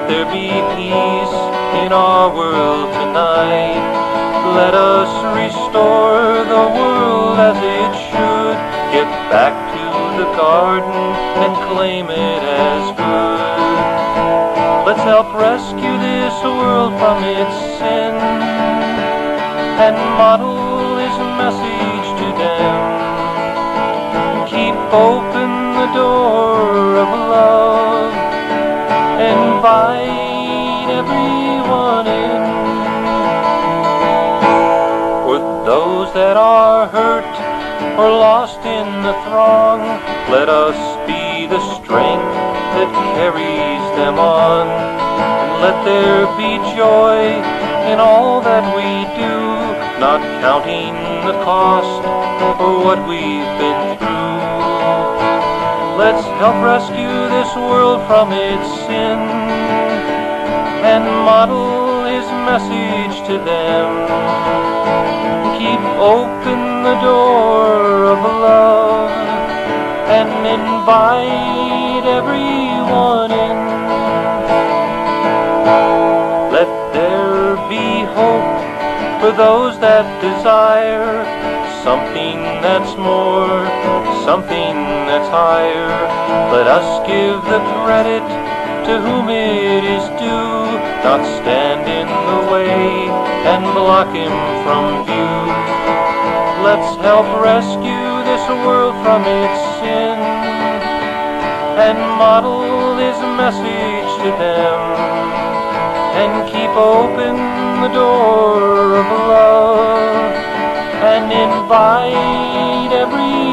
Let there be peace in our world tonight. Let us restore the world as it should. Get back to the garden and claim it as good. Let's help rescue this world from its sin and model his message to them. Keep open the door of love, invite everyone in. For those that are hurt or lost in the throng, let us be the strength that carries them on. And let there be joy in all that we do, not counting the cost for what we've been through. Let's help rescue this world from its sin and model his message to them. Keep open the door of love and invite everyone in. Let there be hope for those that desire something that's more, something that's higher. Let us give the credit to whom it is due, not stand in the way and block him from view. Let's help rescue this world from its sin and model his message to them. And keep open the door of love and invite everyone